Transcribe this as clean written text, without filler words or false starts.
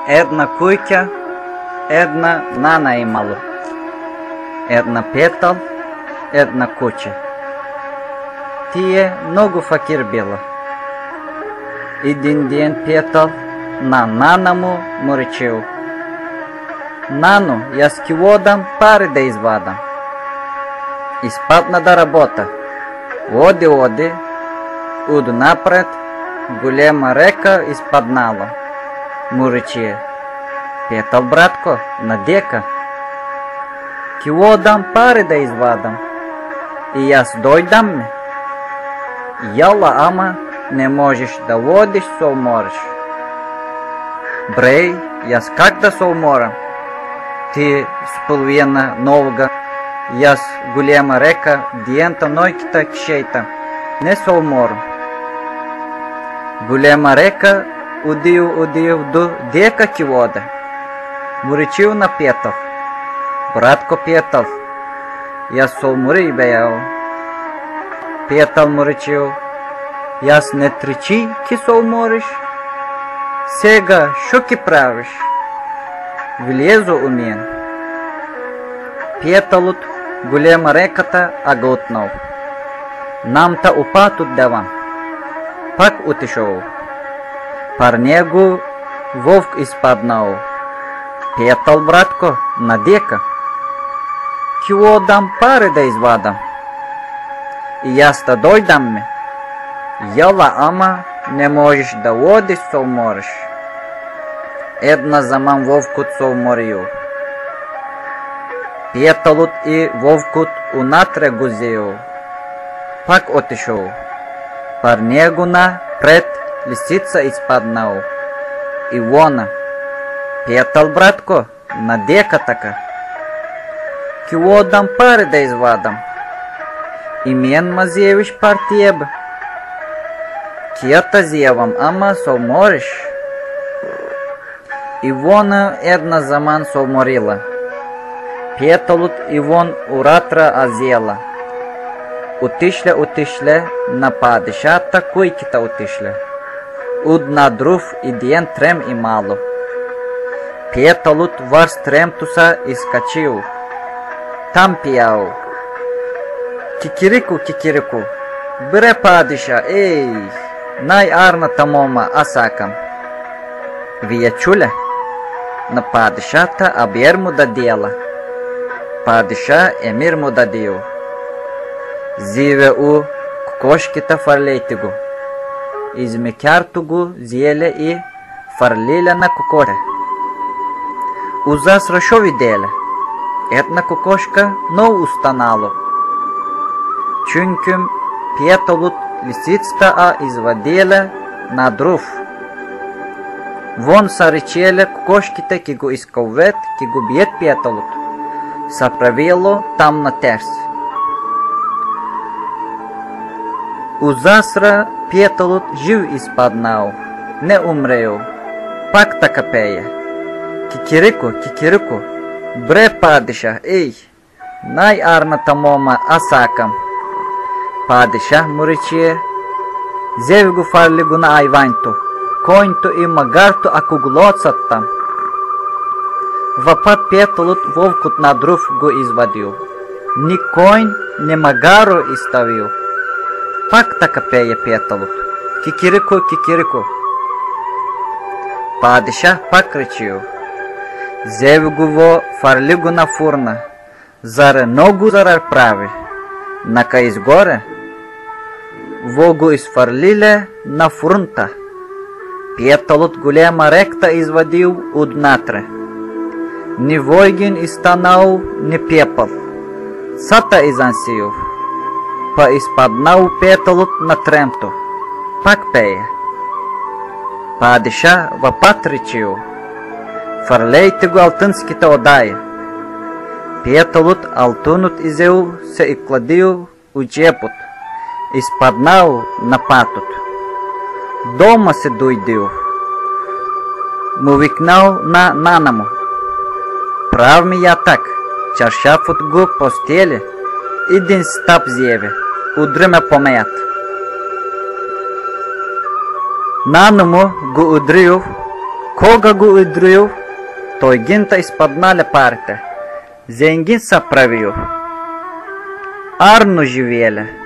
Една кујќа, една нана имало. Една петал, една куќа. Тие многу факир била. Един ден петал на нана му речел: Нано, јас ки одам пари да извадам. Испадна да работа. Оди, уду напред, голема река испаднала. Му рече: Петал, братко, надека? Ки одам пари да извадам. И јас дојдам ме. Јала, ама не можеш да водиш, се умориш. Бреј, јас как да се уморам? Ти с половина нога, јас голема река, диента нојките кишејта. Не се уморам. Голема река удију до дека ки воде. Му речил на Петал: Братко Петал, јас се умори бејао. Петал му речил: Јас не тричи ки се умориш. Сега шо ки правиш? Влезо у мен. Петалот голема реката аглутнал. Намта упатот давам. Пак отишол. Пар него вовк испаднал. Петал, братко, надека? Ки одам пари да извадам. И јас да дојдам ме. Јала, ама не можеш да одиш, се умориш. Една заман вовкот се уморил. Петалот и вовкот унатре го зеел. Пак отишол. Пар него напред лисица испаднал. И вона: Петал, братко, надека така? Ки одам пари да извадам. И мен ма зевиш пар тебе. Ки ја та зевам, ама се умориш. И вона една заман се уморила. Петалот и вон уратра азела. Отишле на падишата, кујките отишле. Удна друв и ден трем имало. Петалот врз тремтуса искачил. Там пијал: Кикирику, бре падиша, еј, најарната мома, асакам. Вие чуле? На падишата абер му дадела. Падиша емир му дадил. Зиве у кокошките фарлейте го. Измекярто го зиеле и фарлиле на кокоре. Узасра шо виделе? Една кокошка но устанало. Чункüm Петалот лисицата изваделе на друв. Вон са речеле кокошките ки го искалвет, ки го биет Петалот. Са правило там на терс. Узасра Петалот жив испаднал, не умреил. Пак така пее: Кикирику, бре падиша, еј, најарната мома, асакам. Падиша му рече: Зеви го фарли го на ајвањто, коњто и магарто ако глоцат там. Вапат Петалот вовкот на друв го извадил. Ни коњ, ни магаро иставил. Пак така пее Петалот: Кикирику. Падиша пак речил: Зеви го во фарли го на фурна, заре многу зарар прави. Нака изгоре, во го изфарлиле на фрунта. Петалот голема ректа извадил однатре. Ни војгин истанал, ни пепал. Сата изансил. Па испаднал Петалот на тремто. Пак пее. Падиша вапат речил: Фарлејте го алтынските одаје. Петалот алтунот изел се и кладил у джепот. Испаднал на патот. Дома се дојдил. Му викнал на нана му: Прав ми ја так, чаршафот го постеле, един стап зјеве, удри ме помејат. Нана му го удрил Кога го удрил, той гинта изпаднале парте. Зенгин са правил. Арно живеле.